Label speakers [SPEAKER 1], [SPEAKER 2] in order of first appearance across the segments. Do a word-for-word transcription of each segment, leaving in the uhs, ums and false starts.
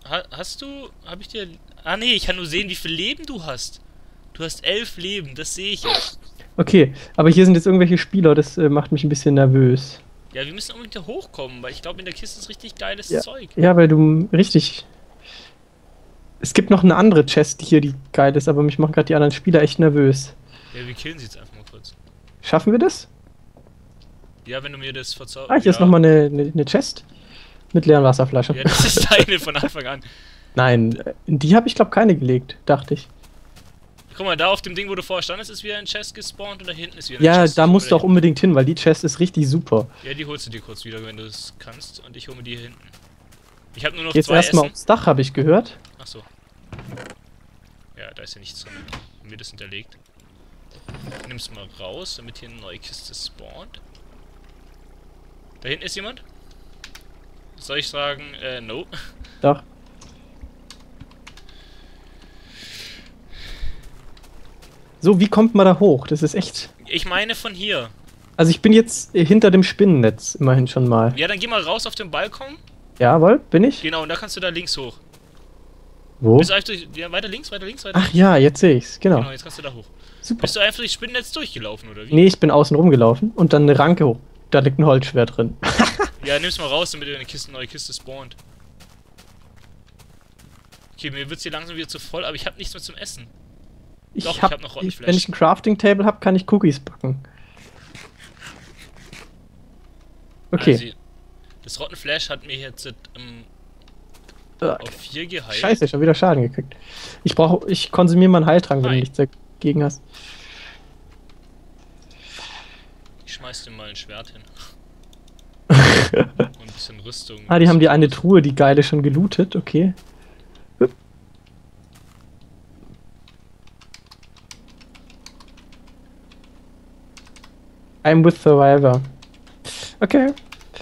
[SPEAKER 1] ha, hast du, habe ich dir... Ah nee, ich kann nur sehen, wie viel Leben du hast. Du hast elf Leben, das sehe ich jetzt.
[SPEAKER 2] Okay, aber hier sind jetzt irgendwelche Spieler, das äh, macht mich ein bisschen nervös.
[SPEAKER 1] Ja, wir müssen unbedingt da hochkommen, weil ich glaube, in der Kiste ist richtig geiles
[SPEAKER 2] Ja.
[SPEAKER 1] Zeug.
[SPEAKER 2] Ja, weil du richtig. Es gibt noch eine andere Chest hier, die geil ist, aber mich machen gerade die anderen Spieler echt nervös.
[SPEAKER 1] Ja, wir killen sie jetzt einfach mal kurz.
[SPEAKER 2] Schaffen wir das?
[SPEAKER 1] Ja, wenn du mir das
[SPEAKER 2] Ah,
[SPEAKER 1] verzauberst.
[SPEAKER 2] hier ist
[SPEAKER 1] Ja.
[SPEAKER 2] nochmal eine, eine, eine Chest mit leeren Wasserflaschen.
[SPEAKER 1] Ja, das ist deine von Anfang an.
[SPEAKER 2] Nein, äh, in die habe ich glaube keine gelegt, dachte ich.
[SPEAKER 1] Guck mal, da auf dem Ding, wo du vorher standest, ist wieder ein Chest gespawnt und da hinten ist wieder ein
[SPEAKER 2] Ja,
[SPEAKER 1] Chest.
[SPEAKER 2] da
[SPEAKER 1] Ich hol
[SPEAKER 2] musst
[SPEAKER 1] mir
[SPEAKER 2] du auch
[SPEAKER 1] da
[SPEAKER 2] unbedingt hin, weil die Chest ist richtig super.
[SPEAKER 1] hinten. Ja, die holst du dir kurz wieder, wenn du es kannst. Und ich hole mir die hier hinten. Ich habe nur noch
[SPEAKER 2] Jetzt
[SPEAKER 1] zwei
[SPEAKER 2] erstmal
[SPEAKER 1] Essen.
[SPEAKER 2] aufs Dach, habe ich gehört.
[SPEAKER 1] Achso. Ja, da ist ja nichts drin. Haben wir das hinterlegt. Nimm's mal raus, damit hier eine neue Kiste spawnt. Da hinten ist jemand? Soll ich sagen, äh, no?
[SPEAKER 2] Dach. So, wie kommt man da hoch? Das ist echt.
[SPEAKER 1] Ich meine von hier.
[SPEAKER 2] Also ich bin jetzt äh, hinter dem Spinnennetz, immerhin schon mal.
[SPEAKER 1] Ja, dann geh mal raus auf den Balkon.
[SPEAKER 2] Jawohl, bin ich?
[SPEAKER 1] Genau, und da kannst du da links hoch.
[SPEAKER 2] Wo?
[SPEAKER 1] Bist du einfach durch... Ja, weiter links, weiter links, weiter
[SPEAKER 2] Ach
[SPEAKER 1] links.
[SPEAKER 2] ja, jetzt sehe ich's, genau.
[SPEAKER 1] Genau, jetzt kannst du da hoch.
[SPEAKER 2] Super.
[SPEAKER 1] Bist du einfach durchs Spinnennetz durchgelaufen, oder wie?
[SPEAKER 2] Nee, ich bin außen rumgelaufen und dann eine Ranke hoch. Da liegt ein Holzschwert drin.
[SPEAKER 1] Ja, nimm's mal raus, damit eine Kiste, neue Kiste spawnt. Okay, mir wird's hier langsam wieder zu voll, aber ich habe nichts mehr zum Essen.
[SPEAKER 2] Ich
[SPEAKER 1] Doch, ich
[SPEAKER 2] hab,
[SPEAKER 1] hab noch
[SPEAKER 2] wenn
[SPEAKER 1] Rottenfleisch.
[SPEAKER 2] ich ein Crafting Table habe, kann ich Cookies backen. Okay.
[SPEAKER 1] Also, das Rottenfleisch hat mir jetzt ähm,
[SPEAKER 2] Äh,
[SPEAKER 1] auf vier geheilt.
[SPEAKER 2] Scheiße, schon wieder Schaden gekriegt. Ich brauche, ich konsumiere mal einen Heiltrank, wenn
[SPEAKER 1] Hi.
[SPEAKER 2] du nichts dagegen hast.
[SPEAKER 1] Ich schmeiß dir mal ein Schwert hin. Und ein bisschen Rüstung.
[SPEAKER 2] Ah, die haben die eine Truhe, die geile, schon gelootet, okay. Hup. I'm with Survivor. Okay.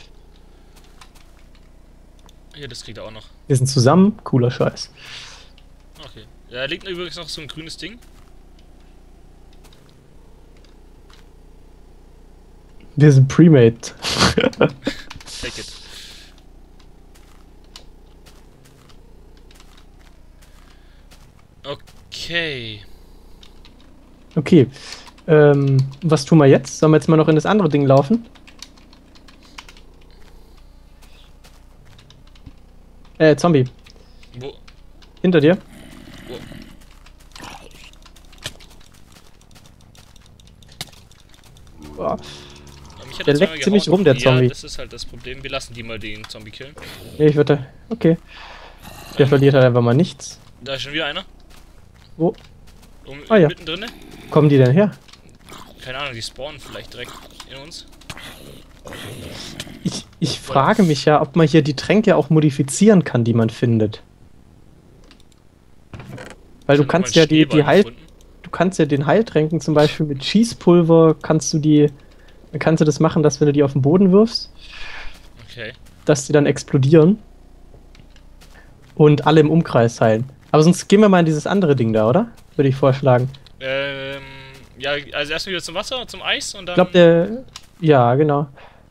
[SPEAKER 1] Hier, das kriegt er auch noch.
[SPEAKER 2] Wir sind zusammen, cooler Scheiß.
[SPEAKER 1] Okay. Ja, da liegt übrigens noch so ein grünes Ding.
[SPEAKER 2] Wir sind Premade.
[SPEAKER 1] Take it. Okay.
[SPEAKER 2] Okay. Ähm, was tun wir jetzt? Sollen wir jetzt mal noch in das andere Ding laufen? Äh, Zombie.
[SPEAKER 1] Wo?
[SPEAKER 2] Hinter dir.
[SPEAKER 1] Wo?
[SPEAKER 2] Boah.
[SPEAKER 1] Mich hat
[SPEAKER 2] Der
[SPEAKER 1] er zweimal
[SPEAKER 2] leckt ziemlich
[SPEAKER 1] gehauen.
[SPEAKER 2] rum, der Zombie.
[SPEAKER 1] Ja, das ist halt das Problem. Wir lassen die mal den Zombie killen.
[SPEAKER 2] Nee, ich würde. Okay. Der verliert halt einfach mal nichts.
[SPEAKER 1] Da ist schon wieder einer.
[SPEAKER 2] Wo
[SPEAKER 1] Um,
[SPEAKER 2] Ah, ja.
[SPEAKER 1] Mittendrin.
[SPEAKER 2] kommen die denn her?
[SPEAKER 1] Keine Ahnung, die spawnen vielleicht direkt in uns.
[SPEAKER 2] Ich, ich frage mich ja, ob man hier die Tränke auch modifizieren kann, die man findet. Weil du
[SPEAKER 1] Ich hab
[SPEAKER 2] kannst
[SPEAKER 1] mal
[SPEAKER 2] ja
[SPEAKER 1] einen
[SPEAKER 2] die, die
[SPEAKER 1] Schneeball
[SPEAKER 2] Heil,
[SPEAKER 1] gefunden.
[SPEAKER 2] du kannst ja den Heiltränken zum Beispiel mit Schießpulver kannst du die, kannst du das machen, dass wenn du die auf den Boden wirfst,
[SPEAKER 1] Okay.
[SPEAKER 2] dass die dann explodieren und alle im Umkreis heilen. Aber sonst gehen wir mal in dieses andere Ding da, oder? Würde ich vorschlagen.
[SPEAKER 1] Ähm, ja, also erstmal wieder zum Wasser, zum Eis und dann...
[SPEAKER 2] Ich glaube, der. Ja, genau.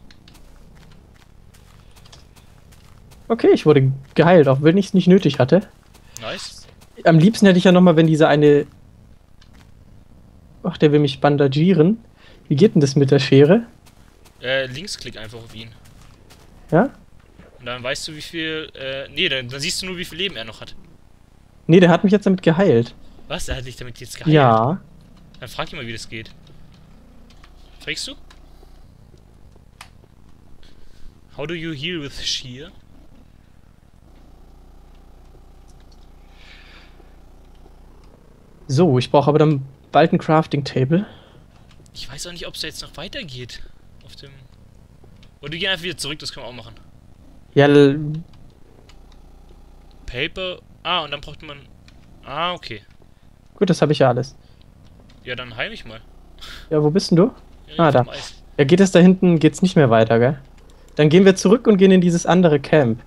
[SPEAKER 2] Okay, ich wurde geheilt, auch wenn ich es nicht nötig hatte.
[SPEAKER 1] Nice.
[SPEAKER 2] Am liebsten hätte ich ja nochmal, wenn diese eine. Ach, der will mich bandagieren. Wie geht denn das mit der Schere?
[SPEAKER 1] Äh, Linksklick einfach auf ihn.
[SPEAKER 2] Ja?
[SPEAKER 1] Und dann weißt du, wie viel... Äh, nee, dann, dann siehst du nur, wie viel Leben er noch hat.
[SPEAKER 2] Nee, der hat mich jetzt damit geheilt.
[SPEAKER 1] Was? Er hat dich damit jetzt geheilt?
[SPEAKER 2] Ja.
[SPEAKER 1] Dann frag ihn mal, wie das geht. Trägst du? How do you heal with shear?
[SPEAKER 2] So, ich brauche aber dann bald ein Crafting Table.
[SPEAKER 1] Ich weiß auch nicht, ob es da jetzt noch weitergeht. Auf dem... Oder wir gehen einfach wieder zurück, das können wir auch machen.
[SPEAKER 2] Ja, l-
[SPEAKER 1] Paper... Ah, und dann braucht man... Ah, okay.
[SPEAKER 2] gut, das habe ich ja alles.
[SPEAKER 1] Ja, dann heil mich mal.
[SPEAKER 2] Ja, wo bist denn du?
[SPEAKER 1] Ja,
[SPEAKER 2] Ah, da.
[SPEAKER 1] vom Eis.
[SPEAKER 2] Ja, geht es da hinten, geht's nicht mehr weiter, gell? Dann gehen wir zurück und gehen in dieses andere Camp.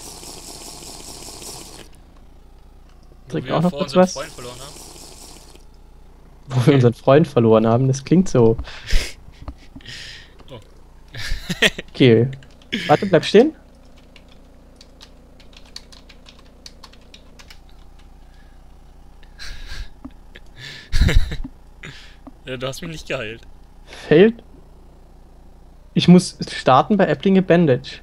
[SPEAKER 1] Wo
[SPEAKER 2] Trinken
[SPEAKER 1] wir
[SPEAKER 2] auch noch
[SPEAKER 1] vor
[SPEAKER 2] kurz
[SPEAKER 1] unseren
[SPEAKER 2] was?
[SPEAKER 1] Freund verloren haben.
[SPEAKER 2] Wo wir unseren Freund verloren haben, das klingt so.
[SPEAKER 1] Oh.
[SPEAKER 2] Okay. Warte, bleib stehen.
[SPEAKER 1] Ja, du hast mich nicht geheilt.
[SPEAKER 2] Failed? Ich muss starten bei Applinge Bandage.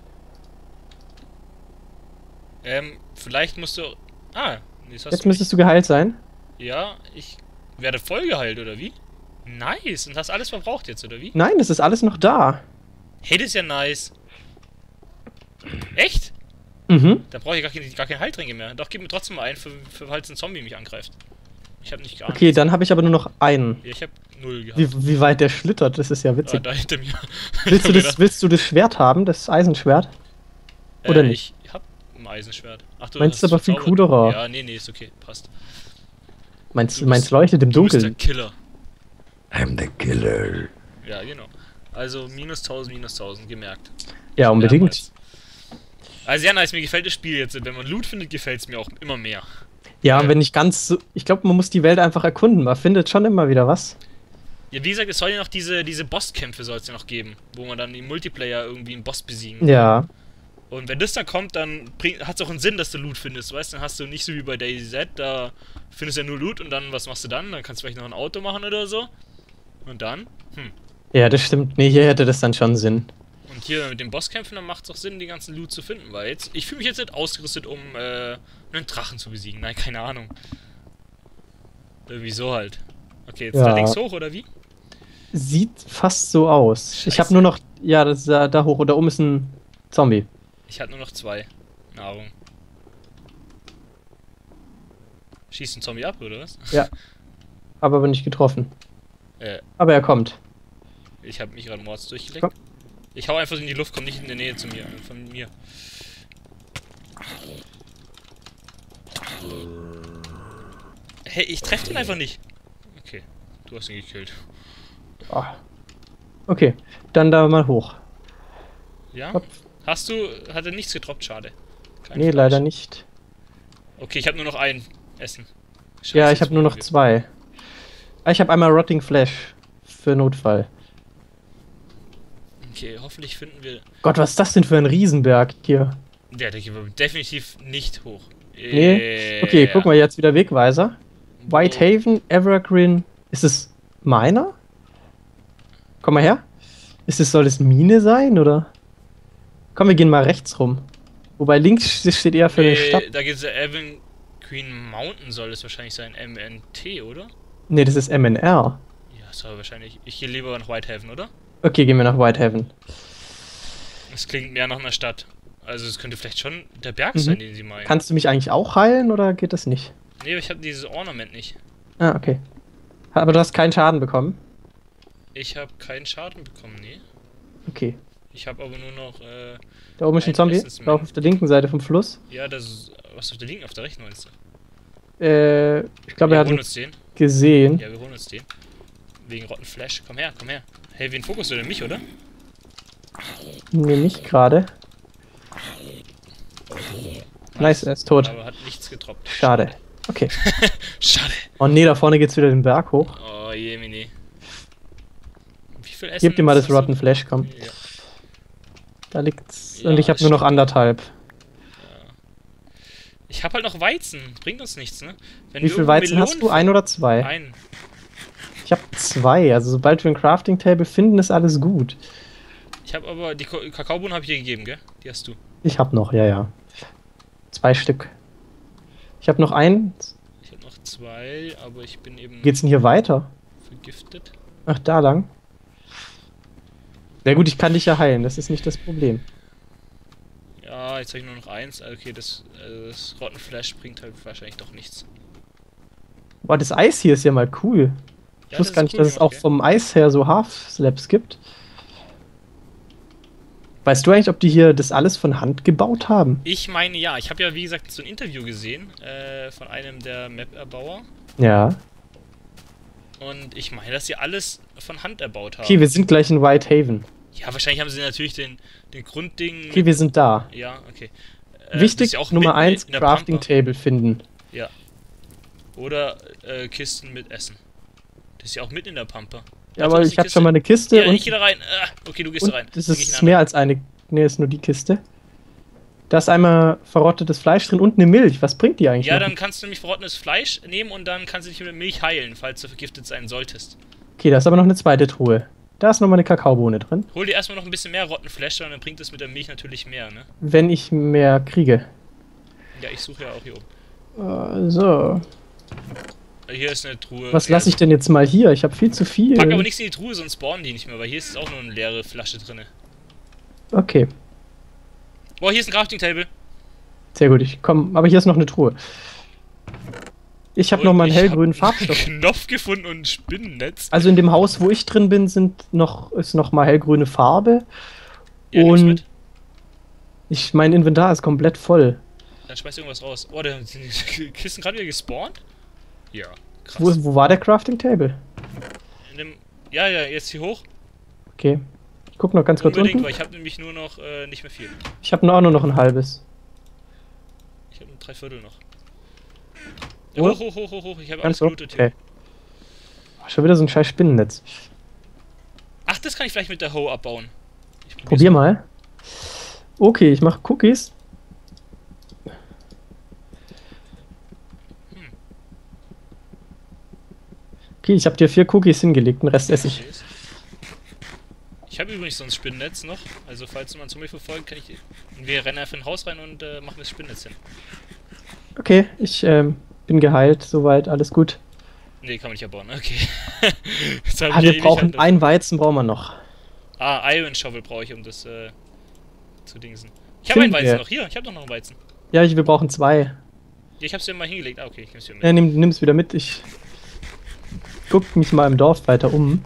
[SPEAKER 1] Ähm, vielleicht musst du... Ah, nee, das hast
[SPEAKER 2] Jetzt
[SPEAKER 1] du
[SPEAKER 2] müsstest du geheilt sein.
[SPEAKER 1] nicht. Ja, ich werde voll geheilt, oder wie? Nice, und hast alles verbraucht jetzt, oder wie?
[SPEAKER 2] Nein, es ist alles noch da.
[SPEAKER 1] Hey, das ist ja nice. Echt?
[SPEAKER 2] Mhm.
[SPEAKER 1] Da brauche ich gar, kein, gar keinen Heiltränke mehr. Doch, gib mir trotzdem mal einen, für, für falls ein Zombie mich angreift. Ich habe nicht gar
[SPEAKER 2] Okay,
[SPEAKER 1] nichts.
[SPEAKER 2] dann habe ich aber nur noch einen.
[SPEAKER 1] Ja, ich habe null gehabt.
[SPEAKER 2] Wie, wie weit der schlittert, das ist ja
[SPEAKER 1] Ah,
[SPEAKER 2] witzig.
[SPEAKER 1] da hinter mir.
[SPEAKER 2] Willst du, das, willst du das Schwert haben, das Eisenschwert? Oder
[SPEAKER 1] äh,
[SPEAKER 2] nicht?
[SPEAKER 1] Ich hab ein Eisenschwert. Ach, du
[SPEAKER 2] Meins ist
[SPEAKER 1] hast
[SPEAKER 2] aber viel
[SPEAKER 1] verzaubert.
[SPEAKER 2] coolerer.
[SPEAKER 1] Ja, nee, nee, ist okay. Passt.
[SPEAKER 2] Meins,
[SPEAKER 1] Du
[SPEAKER 2] meins
[SPEAKER 1] bist-
[SPEAKER 2] leuchtet im
[SPEAKER 1] Du bist der
[SPEAKER 2] Dunkeln.
[SPEAKER 1] Killer.
[SPEAKER 3] I'm the killer.
[SPEAKER 1] Ja, genau. Also minus tausend, minus tausend, gemerkt.
[SPEAKER 2] Ja, unbedingt.
[SPEAKER 1] Mehrmals. Also ja, nice, mir gefällt das Spiel jetzt. Wenn man Loot findet, gefällt es mir auch immer mehr.
[SPEAKER 2] Ja,
[SPEAKER 1] Äh.
[SPEAKER 2] und wenn nicht ganz so. Ich glaube, man muss die Welt einfach erkunden. Man findet schon immer wieder was.
[SPEAKER 1] Ja, wie gesagt, es soll ja noch diese, diese Bosskämpfe soll es ja noch geben, wo man dann im Multiplayer irgendwie einen Boss besiegen.
[SPEAKER 2] Ja.
[SPEAKER 1] Und wenn das dann kommt, dann hat es auch einen Sinn, dass du Loot findest, weißt du? Dann hast du nicht so wie bei DayZ, da findest du ja nur Loot und dann, was machst du dann? Dann kannst du vielleicht noch ein Auto machen oder so. Und dann? Hm.
[SPEAKER 2] Ja, das stimmt. Nee, hier hätte das dann schon Sinn.
[SPEAKER 1] Und hier mit den Bosskämpfen, dann macht es auch Sinn, die ganzen Loot zu finden, weil jetzt, ich fühle mich jetzt nicht ausgerüstet, um äh, einen Drachen zu besiegen. Nein, keine Ahnung. Irgendwie so halt. Okay, jetzt
[SPEAKER 2] Ja.
[SPEAKER 1] da links hoch, oder wie?
[SPEAKER 2] Sieht fast so aus. Ich
[SPEAKER 1] Scheiße.
[SPEAKER 2] habe nur noch. Ja, das ist da, da hoch. Und da oben ist ein Zombie.
[SPEAKER 1] Ich hatte nur noch zwei Nahrung. Schießt ein Zombie ab, oder was?
[SPEAKER 2] Ja. Hab aber nicht getroffen.
[SPEAKER 1] Äh,
[SPEAKER 2] Aber er kommt.
[SPEAKER 1] ich habe mich gerade mords durchgelegt.
[SPEAKER 2] Komm.
[SPEAKER 1] Ich hau einfach in die Luft, komm nicht in der Nähe zu mir, von mir. Hey, ich treffe den einfach nicht. Okay, du hast ihn gekillt.
[SPEAKER 2] Ah. Okay, dann da mal hoch.
[SPEAKER 1] Ja?
[SPEAKER 2] Hopp.
[SPEAKER 1] Hast du, hat er nichts getroppt, schade. Kein
[SPEAKER 2] Nee,
[SPEAKER 1] Fleisch.
[SPEAKER 2] leider nicht.
[SPEAKER 1] Okay, ich habe nur noch ein Essen. Scheiße,
[SPEAKER 2] Ja, ich
[SPEAKER 1] jetzt
[SPEAKER 2] habe nur noch
[SPEAKER 1] wir-
[SPEAKER 2] zwei. Ah, ich habe einmal Rotting Flash. Für Notfall.
[SPEAKER 1] Okay, hoffentlich finden wir...
[SPEAKER 2] Gott, was ist das denn für ein Riesenberg hier?
[SPEAKER 1] Ja, der geht definitiv nicht hoch.
[SPEAKER 2] Nee? Okay, guck mal, jetzt wieder Wegweiser.
[SPEAKER 1] Wo-
[SPEAKER 2] Whitehaven, Evergreen. Ist es Miner? Komm mal her. Ist es, soll es Mine sein, oder? Komm, wir gehen mal rechts rum. Wobei links steht eher für eine
[SPEAKER 1] Nee,
[SPEAKER 2] Stadt.
[SPEAKER 1] da gibt's ja Evan Green Mountain, soll es wahrscheinlich sein. M N T, oder?
[SPEAKER 2] Nee, das ist M N R.
[SPEAKER 1] Ja, soll wahrscheinlich. Ich gehe lieber nach Whitehaven, oder?
[SPEAKER 2] Okay, gehen wir nach Whitehaven.
[SPEAKER 1] Das klingt mehr nach einer Stadt. Also es könnte vielleicht schon der Berg
[SPEAKER 2] Mhm.
[SPEAKER 1] sein, den sie meinen.
[SPEAKER 2] Kannst du mich eigentlich auch heilen, oder geht das nicht?
[SPEAKER 1] Nee, aber ich habe dieses Ornament nicht.
[SPEAKER 2] Ah, okay. Aber du hast keinen Schaden bekommen?
[SPEAKER 1] Ich habe keinen Schaden bekommen, nee.
[SPEAKER 2] Okay.
[SPEAKER 1] Ich habe aber nur noch, äh,
[SPEAKER 2] Da oben ist ein
[SPEAKER 1] Ein
[SPEAKER 2] Zombie.
[SPEAKER 1] Essensmenü.
[SPEAKER 2] Lauf auf der linken Seite vom Fluss.
[SPEAKER 1] ja, das ist, was auf der linken, auf der rechten meinst du?
[SPEAKER 2] Äh, ich glaube, er
[SPEAKER 1] Wir
[SPEAKER 2] hat
[SPEAKER 1] holen
[SPEAKER 2] uns
[SPEAKER 1] uns den.
[SPEAKER 2] gesehen.
[SPEAKER 1] Ja, wir holen uns den. Wegen Rotten Flash. Komm her, komm her. Hey, wen fokussst du denn? Mich, oder?
[SPEAKER 2] Nee, nicht gerade. Nice, er ist tot.
[SPEAKER 1] Aber hat nichts getroppt.
[SPEAKER 2] Schade. Okay.
[SPEAKER 1] Schade.
[SPEAKER 2] Oh nee, da vorne geht's wieder den Berg hoch.
[SPEAKER 1] Oh, Jemini. Wie viel Essen?
[SPEAKER 2] Gib dir mal das
[SPEAKER 1] hast du?
[SPEAKER 2] Rotten Flash, komm.
[SPEAKER 1] Ja.
[SPEAKER 2] Da liegt's.
[SPEAKER 1] Ja,
[SPEAKER 2] Und ich habe
[SPEAKER 1] das
[SPEAKER 2] nur noch
[SPEAKER 1] stimmt.
[SPEAKER 2] anderthalb.
[SPEAKER 1] Ich hab halt noch Weizen. Bringt uns nichts, ne? Wenn
[SPEAKER 2] Wie
[SPEAKER 1] wir
[SPEAKER 2] viel
[SPEAKER 1] irgendwo
[SPEAKER 2] Weizen hast du?
[SPEAKER 1] Melonen
[SPEAKER 2] Ein oder zwei?
[SPEAKER 1] finden- Ein.
[SPEAKER 2] Ich habe zwei. Also sobald wir ein Crafting Table finden, ist alles gut.
[SPEAKER 1] Ich habe aber die Ko- Kakaobohnen habe ich dir gegeben, gell? Die hast du.
[SPEAKER 2] Ich habe noch, ja, ja. Zwei Stück. Ich habe noch eins.
[SPEAKER 1] Ich habe noch zwei, aber ich bin eben
[SPEAKER 2] Geht's denn hier weiter?
[SPEAKER 1] vergiftet.
[SPEAKER 2] Ach, da lang. Na gut, ich kann dich ja heilen, das ist nicht das Problem.
[SPEAKER 1] Ja, jetzt habe ich nur noch eins. Okay, das, äh, das Rotten Flash bringt halt wahrscheinlich doch nichts.
[SPEAKER 2] Boah, das Eis hier ist ja mal cool. Ich
[SPEAKER 1] Ja,
[SPEAKER 2] wusste
[SPEAKER 1] das
[SPEAKER 2] gar
[SPEAKER 1] ist
[SPEAKER 2] nicht,
[SPEAKER 1] cool
[SPEAKER 2] dass es
[SPEAKER 1] gemacht,
[SPEAKER 2] auch
[SPEAKER 1] gell?
[SPEAKER 2] vom Eis her so Half-Slabs gibt. Weißt du eigentlich, ob die hier das alles von Hand gebaut haben?
[SPEAKER 1] Ich meine ja. Ich habe ja, wie gesagt, so ein Interview gesehen äh, von einem der Map-Erbauer.
[SPEAKER 2] Ja.
[SPEAKER 1] Und ich meine, dass sie alles von Hand erbaut haben.
[SPEAKER 2] Okay, wir sind gleich in Whitehaven.
[SPEAKER 1] Ja, wahrscheinlich haben sie natürlich den, den Grundding...
[SPEAKER 2] Okay, wir sind da.
[SPEAKER 1] ja, okay. Äh, das
[SPEAKER 2] Wichtig,
[SPEAKER 1] ist ja auch
[SPEAKER 2] Nummer
[SPEAKER 1] mitten
[SPEAKER 2] eins,
[SPEAKER 1] in der
[SPEAKER 2] Crafting
[SPEAKER 1] Pampa.
[SPEAKER 2] Table finden.
[SPEAKER 1] Ja. Oder äh, Kisten mit Essen. Das ist ja auch mitten in der Pampa.
[SPEAKER 2] Ja, aber
[SPEAKER 1] ist
[SPEAKER 2] ich
[SPEAKER 1] die
[SPEAKER 2] habe schon mal eine Kiste
[SPEAKER 1] Ja,
[SPEAKER 2] und,
[SPEAKER 1] ich geh da rein. Ah, okay, du gehst
[SPEAKER 2] und
[SPEAKER 1] da rein.
[SPEAKER 2] das
[SPEAKER 1] Dann geh ich in
[SPEAKER 2] ist
[SPEAKER 1] eine
[SPEAKER 2] mehr
[SPEAKER 1] andere.
[SPEAKER 2] als eine. Ne, ist nur die Kiste. Da ist einmal verrottetes Fleisch drin und eine Milch. Was bringt die eigentlich
[SPEAKER 1] Ja,
[SPEAKER 2] noch?
[SPEAKER 1] dann kannst du nämlich verrottenes Fleisch nehmen und dann kannst du dich mit Milch heilen, falls du vergiftet sein solltest.
[SPEAKER 2] Okay, da ist aber noch eine zweite Truhe. Da ist nochmal eine Kakaobohne drin.
[SPEAKER 1] Hol dir erstmal noch ein bisschen mehr Rottenfleisch, dann bringt es mit der Milch natürlich mehr, ne?
[SPEAKER 2] Wenn ich mehr kriege.
[SPEAKER 1] Ja, ich suche ja auch hier oben.
[SPEAKER 2] Äh, so.
[SPEAKER 1] Hier ist eine Truhe.
[SPEAKER 2] Was lasse ich denn jetzt mal hier? Ich habe viel zu viel.
[SPEAKER 1] Pack aber nichts in die Truhe, sonst spawnen die nicht mehr, weil hier ist auch nur eine leere Flasche drin.
[SPEAKER 2] Okay,
[SPEAKER 1] Boah, hier ist ein Crafting Table.
[SPEAKER 2] sehr gut. Ich komm, aber hier ist noch eine Truhe. Ich habe
[SPEAKER 1] Und
[SPEAKER 2] noch mal einen
[SPEAKER 1] ich hab
[SPEAKER 2] hellgrünen
[SPEAKER 1] einen
[SPEAKER 2] Farbstoff.
[SPEAKER 1] Knopf gefunden und ein Spinnennetz.
[SPEAKER 2] Also in dem Haus, wo ich drin bin, sind noch, ist noch mal hellgrüne Farbe.
[SPEAKER 1] Ja, nimm's
[SPEAKER 2] und
[SPEAKER 1] mit.
[SPEAKER 2] ich, mein Inventar ist komplett voll.
[SPEAKER 1] Dann schmeißt irgendwas raus. Oh, da sind die Kisten gerade wieder gespawnt? Ja, krass.
[SPEAKER 2] Wo, wo war der Crafting Table?
[SPEAKER 1] In dem, ja, ja, jetzt hier hoch.
[SPEAKER 2] Okay. Ich guck noch ganz kurz
[SPEAKER 1] Unbedingt,
[SPEAKER 2] unten.
[SPEAKER 1] weil ich habe nämlich nur noch äh, nicht mehr viel.
[SPEAKER 2] Ich habe auch nur noch ein halbes.
[SPEAKER 1] Ich habe drei Viertel noch. Ja,
[SPEAKER 2] Wo?
[SPEAKER 1] hoch, hoch, hoch, hoch, hoch. Ich habe alles
[SPEAKER 2] Ganz so?
[SPEAKER 1] gelootet hier.
[SPEAKER 2] Okay. Oh, schon wieder so ein scheiß Spinnennetz.
[SPEAKER 1] Ach, das kann ich vielleicht mit der Hoe abbauen. Ich probier's
[SPEAKER 2] Probier mal. Okay, ich mache Cookies. Okay, ich habe dir vier Cookies hingelegt, den Rest esse ich.
[SPEAKER 1] Ich habe übrigens so ein Spinnennetz noch. Also falls jemand zu mir verfolgt, kann ich. Wir rennen einfach in ein Haus rein und äh, machen das Spinnennetz hin.
[SPEAKER 2] Okay, ich ähm, bin geheilt, soweit, alles gut.
[SPEAKER 1] Nee, kann man nicht abbauen, okay. Jetzt hab
[SPEAKER 2] Ah,
[SPEAKER 1] ich
[SPEAKER 2] wir
[SPEAKER 1] ewig
[SPEAKER 2] brauchen
[SPEAKER 1] halt-
[SPEAKER 2] ein Weizen, brauchen wir noch.
[SPEAKER 1] Ah, Iron Shovel brauche ich, um das äh, zu dingsen. Ich habe einen
[SPEAKER 2] Finden
[SPEAKER 1] Weizen
[SPEAKER 2] wir.
[SPEAKER 1] noch. Hier, ich habe doch noch einen Weizen.
[SPEAKER 2] Ja, ich, wir brauchen zwei.
[SPEAKER 1] Ja, ich hab's dir mal hingelegt. Ah, okay, ich nehm's dir mit.
[SPEAKER 2] Ja, nimm, nimm's wieder mit. Ich guck mich mal im Dorf weiter um.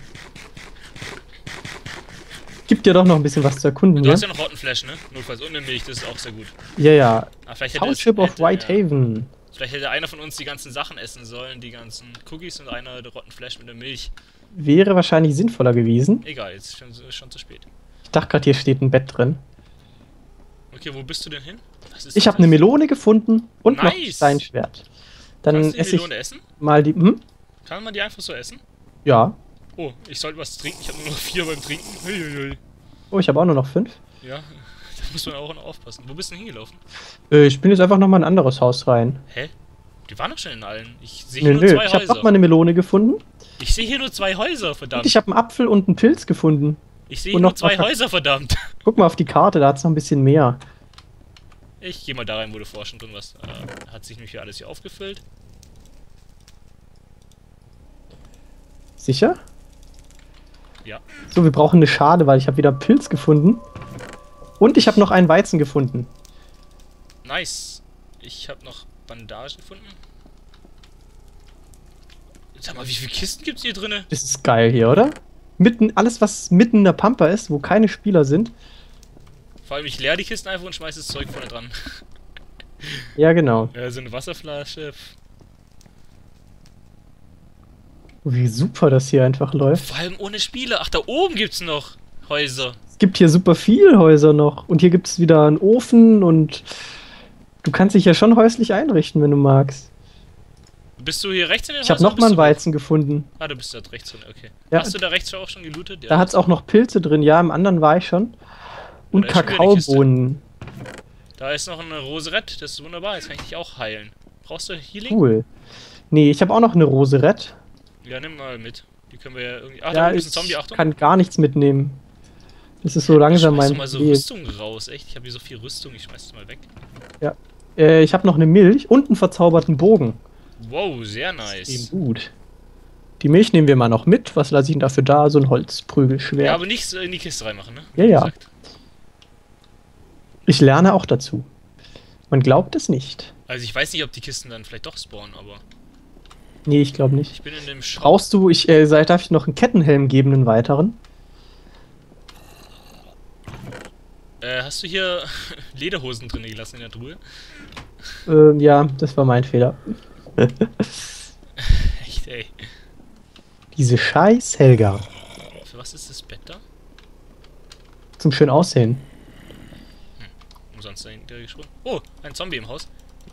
[SPEAKER 2] Gibt dir doch noch ein bisschen was zu erkunden
[SPEAKER 1] Du
[SPEAKER 2] hier.
[SPEAKER 1] hast ja noch Rottenfleisch, ne? Notfalls und eine Milch, das ist auch sehr gut.
[SPEAKER 2] Ja, ja.
[SPEAKER 1] Ah, vielleicht hätte, es,
[SPEAKER 2] Township of
[SPEAKER 1] hätte, ja,
[SPEAKER 2] Whitehaven.
[SPEAKER 1] vielleicht hätte einer von uns die ganzen Sachen essen sollen, die ganzen Cookies und einer Rottenfleisch mit der Milch.
[SPEAKER 2] Wäre wahrscheinlich sinnvoller gewesen.
[SPEAKER 1] Egal, jetzt ist schon, ist schon zu spät.
[SPEAKER 2] Ich dachte gerade, hier steht ein Bett drin.
[SPEAKER 1] Okay, wo bist du denn hin? Was ist
[SPEAKER 2] Ich
[SPEAKER 1] das
[SPEAKER 2] habe eine
[SPEAKER 1] jetzt?
[SPEAKER 2] Melone gefunden und noch
[SPEAKER 1] Nice.
[SPEAKER 2] ein Schwert. Dann
[SPEAKER 1] Kannst du die
[SPEAKER 2] esse ich
[SPEAKER 1] Melone essen?
[SPEAKER 2] mal die. Hm?
[SPEAKER 1] Kann man die einfach so essen?
[SPEAKER 2] Ja.
[SPEAKER 1] Oh, ich sollte was trinken. Ich habe nur noch vier beim Trinken. Uiuiui.
[SPEAKER 2] Oh, ich habe auch nur noch fünf.
[SPEAKER 1] Ja, da muss man auch noch aufpassen. Wo bist du denn hingelaufen?
[SPEAKER 2] Äh, ich bin jetzt einfach noch mal in ein anderes Haus rein.
[SPEAKER 1] Hä? Die waren doch schon in allen. Ich sehe
[SPEAKER 2] Nö,
[SPEAKER 1] hier nur
[SPEAKER 2] nö,
[SPEAKER 1] zwei
[SPEAKER 2] ich habe
[SPEAKER 1] Häuser.
[SPEAKER 2] noch mal eine Melone gefunden.
[SPEAKER 1] Ich sehe hier nur zwei Häuser, verdammt.
[SPEAKER 2] Und ich habe einen Apfel und einen Pilz gefunden.
[SPEAKER 1] Ich sehe
[SPEAKER 2] und
[SPEAKER 1] hier nur
[SPEAKER 2] noch
[SPEAKER 1] zwei
[SPEAKER 2] was-
[SPEAKER 1] Häuser, verdammt.
[SPEAKER 2] Guck mal auf die Karte, da hat's noch ein bisschen mehr.
[SPEAKER 1] Ich gehe mal da rein, wo du vorher schon drin warst. Äh, hat sich nämlich hier alles hier aufgefüllt.
[SPEAKER 2] Sicher?
[SPEAKER 1] Ja.
[SPEAKER 2] So, wir brauchen eine Schale, weil ich habe wieder einen Pilz gefunden. Und ich habe noch einen Weizen gefunden.
[SPEAKER 1] Nice. Ich habe noch Bandagen gefunden. Sag mal, wie viele Kisten gibt's hier drinne?
[SPEAKER 2] Das ist geil hier, oder? Mitten, alles was mitten in der Pampa ist, wo keine Spieler sind.
[SPEAKER 1] Vor allem, ich leere die Kisten einfach und schmeiße das Zeug vorne dran.
[SPEAKER 2] Ja, genau.
[SPEAKER 1] Ja, so eine Wasserflasche.
[SPEAKER 2] Wie super das hier einfach läuft.
[SPEAKER 1] Vor allem ohne Spieler. Ach, da oben gibt's noch Häuser.
[SPEAKER 2] Es gibt hier super viele Häuser noch. Und hier gibt es wieder einen Ofen und du kannst dich ja schon häuslich einrichten, wenn du magst.
[SPEAKER 1] Bist du hier rechts in den
[SPEAKER 2] Ich habe
[SPEAKER 1] Häusern
[SPEAKER 2] noch
[SPEAKER 1] oder
[SPEAKER 2] mal einen
[SPEAKER 1] bist du-
[SPEAKER 2] Weizen gefunden.
[SPEAKER 1] Ah, du bist da rechts drin, okay.
[SPEAKER 2] Ja.
[SPEAKER 1] Hast du da rechts auch schon gelootet? Ja.
[SPEAKER 2] Da hat es auch noch Pilze drin. Ja, im anderen war ich schon. Und
[SPEAKER 1] da ist schon wieder eine Kiste.
[SPEAKER 2] Kakaobohnen.
[SPEAKER 1] Da ist noch eine Rosette, das ist wunderbar. Jetzt kann ich dich auch heilen. Brauchst du Healing?
[SPEAKER 2] Cool. Nee, ich habe auch noch eine Rosette.
[SPEAKER 1] Ja, nimm mal mit. Die können wir ja irgendwie. Ach,
[SPEAKER 2] Ja,
[SPEAKER 1] da oben ist ein
[SPEAKER 2] ich
[SPEAKER 1] Zombie, Achtung.
[SPEAKER 2] kann gar nichts mitnehmen. Das ist so langsam
[SPEAKER 1] Schmeiß
[SPEAKER 2] mein
[SPEAKER 1] doch mal so
[SPEAKER 2] Problem.
[SPEAKER 1] Rüstung raus, echt. Ich habe hier so viel Rüstung, ich schmeiß das mal weg.
[SPEAKER 2] Äh, ich habe noch eine Milch und einen verzauberten Bogen.
[SPEAKER 1] Wow, sehr
[SPEAKER 2] Eben
[SPEAKER 1] nice.
[SPEAKER 2] gut. Die Milch nehmen wir mal noch mit. Was lasse ich denn dafür da? So ein Holzprügelschwert.
[SPEAKER 1] Ja, aber nichts in die Kiste reinmachen, ne?
[SPEAKER 2] Ja, ja. Ich lerne auch dazu. Man glaubt es nicht.
[SPEAKER 1] Also ich weiß nicht, ob die Kisten dann vielleicht doch spawnen, aber
[SPEAKER 2] Nee, ich glaube nicht.
[SPEAKER 1] ich bin in dem Shop.
[SPEAKER 2] Brauchst du, ich, äh, sei- darf ich noch einen Kettenhelm geben, einen weiteren?
[SPEAKER 1] Äh, hast du hier Lederhosen drin gelassen in der Truhe?
[SPEAKER 2] Ähm, ja, das war mein Fehler.
[SPEAKER 1] Echt, ey.
[SPEAKER 2] Diese scheiß Helga.
[SPEAKER 1] Für was ist das Bett da?
[SPEAKER 2] Zum schön aussehen.
[SPEAKER 1] Umsonst dahinter gesprungen. Oh, ein Zombie im Haus.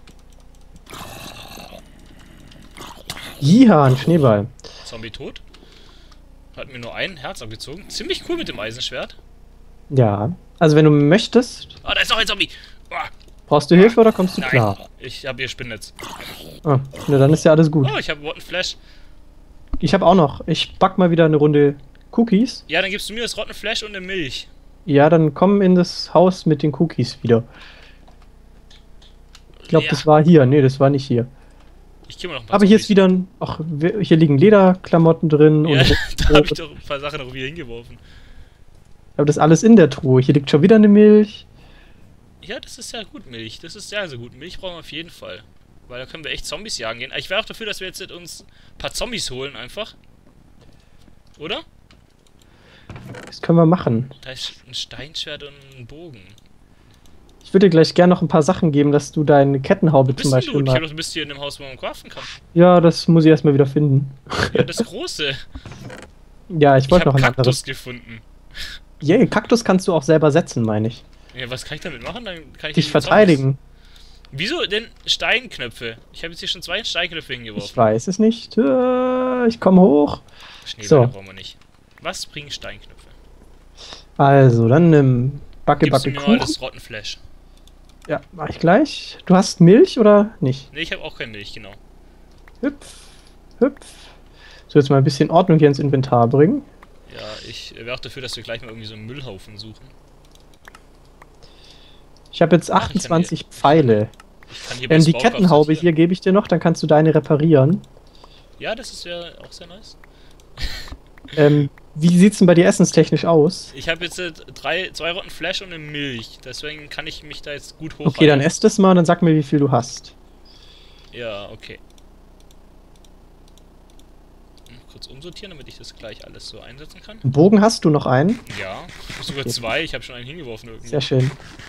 [SPEAKER 2] Jiha, ein Schneeball.
[SPEAKER 1] Zombie tot. Hat mir nur ein Herz abgezogen. Ziemlich cool mit dem Eisenschwert.
[SPEAKER 2] Ja. Also wenn du möchtest,
[SPEAKER 1] Ah, da ist noch ein Zombie. Ah,
[SPEAKER 2] brauchst du Hilfe oder kommst du
[SPEAKER 1] nein.
[SPEAKER 2] klar?
[SPEAKER 1] Ich habe hier Spinnennetz.
[SPEAKER 2] Ah, na dann ist ja alles gut.
[SPEAKER 1] Oh, ich habe Rotten Flash.
[SPEAKER 2] ich habe auch noch. Ich back mal wieder eine Runde Cookies.
[SPEAKER 1] Ja, dann gibst du mir das Rottenfleisch und eine Milch.
[SPEAKER 2] Ja, dann komm in das Haus mit den Cookies wieder. Ich glaube,
[SPEAKER 1] Ja.
[SPEAKER 2] das war hier. Nee, das war nicht hier.
[SPEAKER 1] Ich geh mal noch ein paar
[SPEAKER 2] Aber hier ist
[SPEAKER 1] Zombies.
[SPEAKER 2] wieder ein... Ach, wir- hier liegen Lederklamotten drin.
[SPEAKER 1] Ja,
[SPEAKER 2] Und
[SPEAKER 1] da habe ich doch ein paar Sachen noch wieder hingeworfen.
[SPEAKER 2] aber das ist alles in der Truhe. Hier liegt schon wieder eine Milch.
[SPEAKER 1] Ja, das ist ja gut, Milch. Das ist sehr, sehr gut. Milch brauchen wir auf jeden Fall. Weil da können wir echt Zombies jagen gehen. Ich wäre auch dafür, dass wir jetzt uns ein paar Zombies holen einfach. Oder?
[SPEAKER 2] Das können wir machen.
[SPEAKER 1] Da ist ein Steinschwert und ein Bogen.
[SPEAKER 2] Ich würde dir gleich gerne noch ein paar Sachen geben, dass du deine Kettenhaube
[SPEAKER 1] Wo
[SPEAKER 2] zum
[SPEAKER 1] bist denn
[SPEAKER 2] Beispiel
[SPEAKER 1] du? Ich
[SPEAKER 2] mal...
[SPEAKER 1] hab doch ein bisschen in dem Haus, wo man craften kann.
[SPEAKER 2] Ja, das muss ich erstmal wieder finden.
[SPEAKER 1] Ja, das große.
[SPEAKER 2] Ja, ich
[SPEAKER 1] Ich
[SPEAKER 2] wollte
[SPEAKER 1] habe
[SPEAKER 2] noch ein
[SPEAKER 1] Kaktus
[SPEAKER 2] anderes.
[SPEAKER 1] gefunden.
[SPEAKER 2] Yay, Kaktus kannst du auch selber setzen, meine ich.
[SPEAKER 1] Ja, was kann ich damit machen? Dann kann ich
[SPEAKER 2] Dich
[SPEAKER 1] die
[SPEAKER 2] verteidigen.
[SPEAKER 1] Zombies- Wieso denn Steinknöpfe? Ich habe jetzt hier schon zwei Steinknöpfe
[SPEAKER 2] Ich
[SPEAKER 1] hingeworfen.
[SPEAKER 2] weiß es nicht. Äh, Ich komme hoch.
[SPEAKER 1] Schneebälle
[SPEAKER 2] So.
[SPEAKER 1] brauchen wir nicht. Was bringen Steinknöpfe?
[SPEAKER 2] Also, dann nimm Backe,
[SPEAKER 1] Gibst du
[SPEAKER 2] Backe,
[SPEAKER 1] mir mal
[SPEAKER 2] Kuchen.
[SPEAKER 1] das Rottenfleisch?
[SPEAKER 2] Ja, mach ich gleich. Du hast Milch oder nicht?
[SPEAKER 1] Ne, ich habe auch keine Milch, genau.
[SPEAKER 2] Hüpf, hüpf. So, jetzt mal ein bisschen Ordnung hier ins Inventar bringen.
[SPEAKER 1] Ja, ich wäre auch dafür, dass wir gleich mal irgendwie so einen Müllhaufen suchen.
[SPEAKER 2] Ich habe jetzt
[SPEAKER 1] Ach, ich kann
[SPEAKER 2] achtundzwanzig
[SPEAKER 1] hier-
[SPEAKER 2] Pfeile.
[SPEAKER 1] Ich kann hier
[SPEAKER 2] Ähm,
[SPEAKER 1] bis
[SPEAKER 2] die
[SPEAKER 1] Baukraft
[SPEAKER 2] Kettenhaube
[SPEAKER 1] sortieren.
[SPEAKER 2] hier gebe ich dir noch, dann kannst du deine reparieren.
[SPEAKER 1] Ja, das ist ja auch sehr nice.
[SPEAKER 2] Ähm, wie sieht's denn bei dir essenstechnisch aus?
[SPEAKER 1] Ich habe jetzt äh, drei, zwei Rotten Flash und eine Milch. Deswegen kann ich mich da jetzt gut hochhalten.
[SPEAKER 2] Okay, dann ess das mal und dann sag mir, wie viel du hast.
[SPEAKER 1] Ja, okay. Hm, Kurz umsortieren, damit ich das gleich alles so einsetzen kann.
[SPEAKER 2] Einen Bogen hast du noch einen?
[SPEAKER 1] Ja, sogar zwei. Ich habe schon einen hingeworfen irgendwie.
[SPEAKER 2] Sehr schön.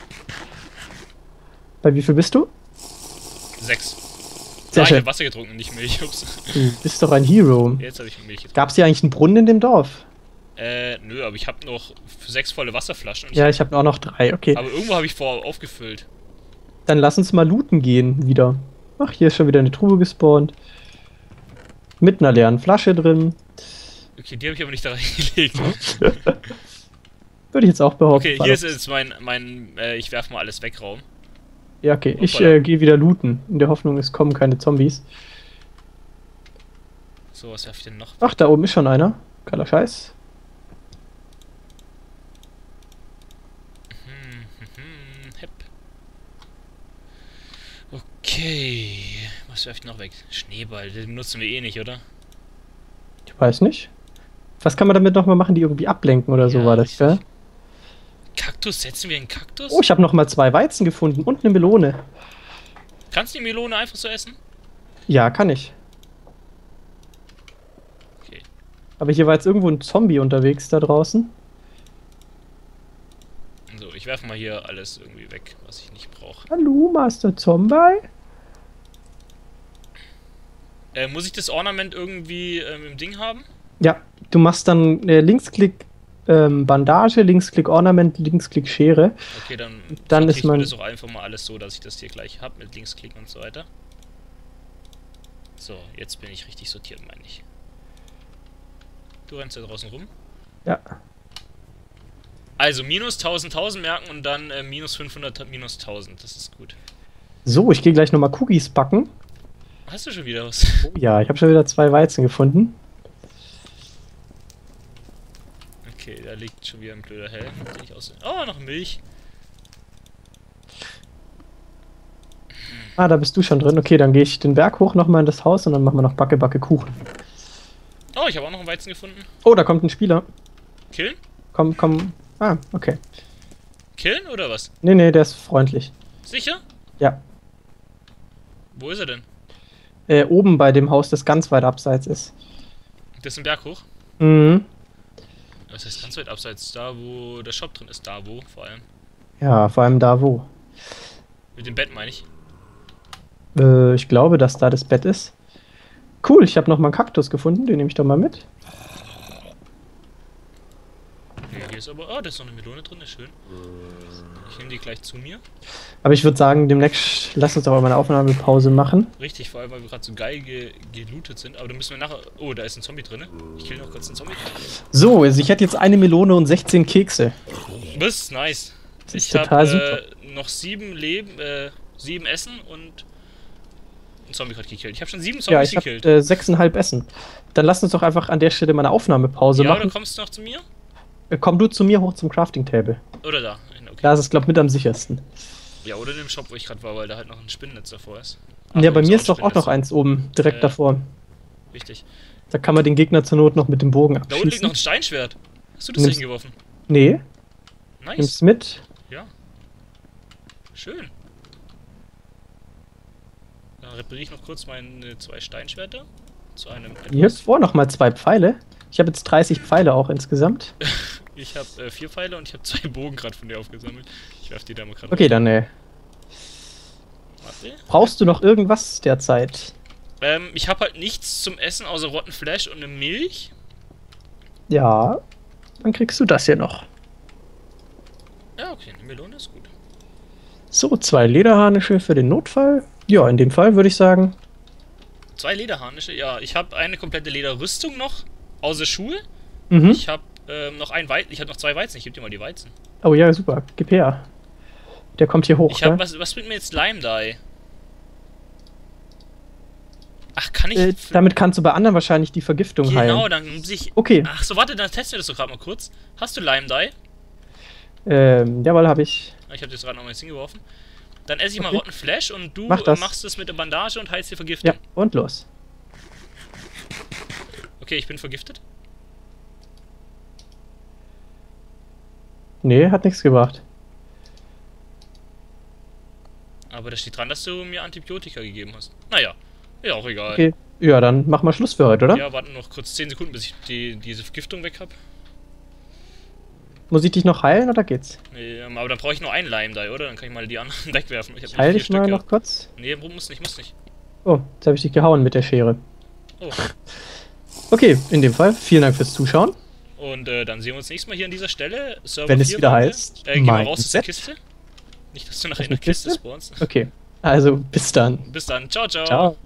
[SPEAKER 2] Bei wie viel bist du?
[SPEAKER 1] Sechs.
[SPEAKER 2] Sehr
[SPEAKER 1] Nein, ich
[SPEAKER 2] schön.
[SPEAKER 1] habe Wasser getrunken, nicht Milch. Ups.
[SPEAKER 2] Du bist doch ein Hero.
[SPEAKER 1] Jetzt habe ich Milch getrunken.
[SPEAKER 2] Gab's hier eigentlich einen Brunnen in dem Dorf?
[SPEAKER 1] Äh, nö, aber ich habe noch sechs volle Wasserflaschen. Und
[SPEAKER 2] Ja,
[SPEAKER 1] ich,
[SPEAKER 2] ich habe auch noch drei. Okay,
[SPEAKER 1] aber irgendwo habe ich vor aufgefüllt.
[SPEAKER 2] dann lass uns mal looten gehen wieder. Ach, hier ist schon wieder eine Truhe gespawnt. Mit einer leeren Flasche drin.
[SPEAKER 1] Okay, die habe ich aber nicht da reingelegt.
[SPEAKER 2] Würde ich jetzt auch behaupten.
[SPEAKER 1] Okay, hier ist jetzt mein, mein äh, ich werf mal alles weg Raum.
[SPEAKER 2] Ja, okay. Ich
[SPEAKER 1] Hoppala.
[SPEAKER 2] äh, gehe wieder looten. In der Hoffnung, es kommen keine Zombies.
[SPEAKER 1] So, was werf ich denn noch?
[SPEAKER 2] Ach, da oben ist schon einer. Geiler Scheiß.
[SPEAKER 1] Hm, hm, hm, hepp. Okay, was werf ich noch weg? Schneeball, den benutzen wir eh nicht, oder?
[SPEAKER 2] Ich weiß nicht. Was kann man damit nochmal machen, die irgendwie ablenken oder so
[SPEAKER 1] Ja,
[SPEAKER 2] war das,
[SPEAKER 1] richtig.
[SPEAKER 2] gell?
[SPEAKER 1] Kaktus, setzen wir einen Kaktus?
[SPEAKER 2] Oh, ich habe nochmal zwei Weizen gefunden und eine Melone.
[SPEAKER 1] Kannst du die Melone einfach so essen?
[SPEAKER 2] Ja, kann ich.
[SPEAKER 1] Okay.
[SPEAKER 2] Aber hier war jetzt irgendwo ein Zombie unterwegs da draußen.
[SPEAKER 1] So, ich werfe mal hier alles irgendwie weg, was ich nicht brauche.
[SPEAKER 2] Hallo, Master Zombie.
[SPEAKER 1] Äh, muss ich das Ornament irgendwie ähm, im Ding haben?
[SPEAKER 2] Ja, du machst dann äh, Linksklick ähm, Bandage, Linksklick Ornament, Linksklick Schere.
[SPEAKER 1] Okay, dann,
[SPEAKER 2] Dann
[SPEAKER 1] sortiere
[SPEAKER 2] ist
[SPEAKER 1] ich mir
[SPEAKER 2] man-
[SPEAKER 1] das auch einfach mal alles so, dass ich das hier gleich habe mit Linksklick und so weiter. So, jetzt bin ich richtig sortiert, meine ich. Du rennst da draußen rum.
[SPEAKER 2] Ja.
[SPEAKER 1] Also minus tausend, tausend merken und dann äh, minus fünfhundert, minus tausend. Das ist gut.
[SPEAKER 2] So, ich gehe gleich nochmal Cookies backen.
[SPEAKER 1] Hast du schon wieder was?
[SPEAKER 2] Oh ja, ich habe schon wieder zwei Weizen gefunden.
[SPEAKER 1] Okay, da liegt schon wieder ein blöder Helm. den ich aus- Oh, noch Milch.
[SPEAKER 2] Ah, da bist du schon drin. Okay, dann gehe ich den Berg hoch nochmal in das Haus und dann machen wir noch Backe, Backe, Kuchen.
[SPEAKER 1] Oh, ich habe auch noch einen Weizen gefunden.
[SPEAKER 2] Oh, da kommt ein Spieler.
[SPEAKER 1] Killen?
[SPEAKER 2] Komm, komm. Ah, okay.
[SPEAKER 1] Killen oder was?
[SPEAKER 2] Nee, nee, der ist freundlich.
[SPEAKER 1] Sicher?
[SPEAKER 2] Ja.
[SPEAKER 1] Wo ist er denn?
[SPEAKER 2] Äh, oben bei dem Haus, das ganz weit abseits ist.
[SPEAKER 1] Das ist ein Berg hoch.
[SPEAKER 2] Mhm.
[SPEAKER 1] Was heißt ganz weit abseits? Da, wo der Shop drin ist. Da, wo vor allem.
[SPEAKER 2] Ja, vor allem da wo.
[SPEAKER 1] Mit dem Bett meine ich.
[SPEAKER 2] Äh, ich glaube, dass da das Bett ist. Cool, ich habe noch mal einen Kaktus gefunden, den nehme ich doch mal mit.
[SPEAKER 1] Okay, hier ist aber... Oh, da ist noch eine Melone drin, ist schön. Ich nehme die gleich zu mir.
[SPEAKER 2] Aber ich würde sagen, demnächst lass uns doch mal eine Aufnahmepause machen.
[SPEAKER 1] Richtig, vor allem, weil wir gerade so geil ge gelootet sind. Aber da müssen wir nachher... Oh, da ist ein Zombie drin. Ich kill noch kurz einen Zombie.
[SPEAKER 2] So, also ich hätte jetzt eine Melone und sechzehn Kekse.
[SPEAKER 1] Das nice.
[SPEAKER 2] Das ist
[SPEAKER 1] Ich
[SPEAKER 2] total
[SPEAKER 1] habe äh, noch sieben Leben, äh, sieben Essen und einen Zombie gerade gekillt. Ich habe schon sieben
[SPEAKER 2] Ja,
[SPEAKER 1] Zombies
[SPEAKER 2] ich hab
[SPEAKER 1] gekillt.
[SPEAKER 2] äh, sechseinhalb Essen. Dann lass uns doch einfach an der Stelle mal eine Aufnahmepause
[SPEAKER 1] Ja,
[SPEAKER 2] machen.
[SPEAKER 1] oder kommst du noch zu mir?
[SPEAKER 2] Äh, Komm du zu mir hoch zum Crafting-Table.
[SPEAKER 1] Oder da? Okay.
[SPEAKER 2] Da ist es, glaub ich, mit am sichersten.
[SPEAKER 1] Ja, oder in dem Shop, wo ich gerade war, weil da halt noch ein Spinnennetz davor ist.
[SPEAKER 2] Ja,
[SPEAKER 1] Ach,
[SPEAKER 2] bei
[SPEAKER 1] da
[SPEAKER 2] mir
[SPEAKER 1] ist
[SPEAKER 2] ist doch auch noch
[SPEAKER 1] Spinnennetz.
[SPEAKER 2] eins oben, direkt
[SPEAKER 1] Äh.
[SPEAKER 2] davor.
[SPEAKER 1] Richtig.
[SPEAKER 2] Da kann man den Gegner zur Not noch mit dem Bogen
[SPEAKER 1] Da unten liegt noch
[SPEAKER 2] abschießen.
[SPEAKER 1] ein Steinschwert. Hast du das
[SPEAKER 2] Nimmst-
[SPEAKER 1] hingeworfen?
[SPEAKER 2] Nee,
[SPEAKER 1] Nice.
[SPEAKER 2] nimm's mit.
[SPEAKER 1] Ja. Schön. Dann repariere ich noch kurz meine zwei Steinschwerter. Zu einem
[SPEAKER 2] Hier
[SPEAKER 1] etwas.
[SPEAKER 2] vor noch mal zwei Pfeile. Ich habe jetzt dreißig Pfeile auch insgesamt.
[SPEAKER 1] Ich habe äh, vier Pfeile und ich habe zwei Bogen gerade von dir aufgesammelt. Ich werf die da mal gerade.
[SPEAKER 2] Okay, dann äh,
[SPEAKER 1] Warte.
[SPEAKER 2] brauchst du noch irgendwas derzeit?
[SPEAKER 1] Ähm, ich habe halt nichts zum Essen außer Rotten Fleisch und eine Milch.
[SPEAKER 2] Ja, dann kriegst du das hier noch.
[SPEAKER 1] Ja, okay, eine Melone ist gut.
[SPEAKER 2] So, zwei Lederharnische für den Notfall. Ja, in dem Fall würde ich sagen,
[SPEAKER 1] Zwei Lederharnische, ja. Ich habe eine komplette Lederrüstung noch, außer Schuhe.
[SPEAKER 2] mhm.
[SPEAKER 1] Ich habe ähm, noch ein Weizen, ich habe noch zwei Weizen. Ich gebe dir mal die Weizen.
[SPEAKER 2] Oh ja, super, gib her. Der kommt hier hoch,
[SPEAKER 1] Ich habe,
[SPEAKER 2] ja?
[SPEAKER 1] was, was bringt mir jetzt Lime Dye? Ach, kann ich...
[SPEAKER 2] Äh, damit kannst du bei anderen wahrscheinlich die Vergiftung
[SPEAKER 1] Genau,
[SPEAKER 2] heilen.
[SPEAKER 1] dann muss ich...
[SPEAKER 2] Okay,
[SPEAKER 1] Ach so, warte, dann testen wir das doch gerade mal kurz. Hast du Lime Dye?
[SPEAKER 2] ähm, jawohl, habe ich.
[SPEAKER 1] Ich habe das gerade noch mal jetzt hingeworfen. Dann esse ich mal
[SPEAKER 2] Okay.
[SPEAKER 1] Rotten Flash und du
[SPEAKER 2] Mach das.
[SPEAKER 1] äh, machst es mit der Bandage und heilst die Vergiftung.
[SPEAKER 2] Ja, und los.
[SPEAKER 1] Okay, ich bin vergiftet.
[SPEAKER 2] Nee, hat nichts gebracht.
[SPEAKER 1] Aber da steht dran, dass du mir Antibiotika gegeben hast. Naja, ja, auch egal.
[SPEAKER 2] Okay, ja, dann machen wir Schluss für heute, oder?
[SPEAKER 1] Ja, warten noch kurz zehn Sekunden, bis ich die, diese Vergiftung weg habe.
[SPEAKER 2] Muss ich dich noch heilen oder geht's?
[SPEAKER 1] Ähm, aber dann brauche ich nur einen Lime Dye, oder? Dann kann ich mal die anderen wegwerfen. Ich, hab
[SPEAKER 2] Ich
[SPEAKER 1] nur
[SPEAKER 2] heile
[SPEAKER 1] vier
[SPEAKER 2] dich mal
[SPEAKER 1] Stück
[SPEAKER 2] noch
[SPEAKER 1] gehabt.
[SPEAKER 2] kurz.
[SPEAKER 1] Nee, muss nicht, muss nicht.
[SPEAKER 2] Oh, jetzt habe ich dich gehauen mit der Schere.
[SPEAKER 1] Oh.
[SPEAKER 2] Okay, in dem Fall, vielen Dank fürs Zuschauen.
[SPEAKER 1] Und äh, dann sehen wir uns nächstes Mal hier an dieser Stelle. Server
[SPEAKER 2] Wenn es
[SPEAKER 1] vier
[SPEAKER 2] wieder
[SPEAKER 1] waren wir.
[SPEAKER 2] heißt,
[SPEAKER 1] Äh, geh mal
[SPEAKER 2] mein
[SPEAKER 1] raus aus der
[SPEAKER 2] Set.
[SPEAKER 1] Kiste. Nicht, dass du nachher in
[SPEAKER 2] eine
[SPEAKER 1] der Kiste
[SPEAKER 2] Kiste?
[SPEAKER 1] spawnst.
[SPEAKER 2] Okay, also bis dann.
[SPEAKER 1] Bis dann. Ciao, ciao.
[SPEAKER 2] Ciao.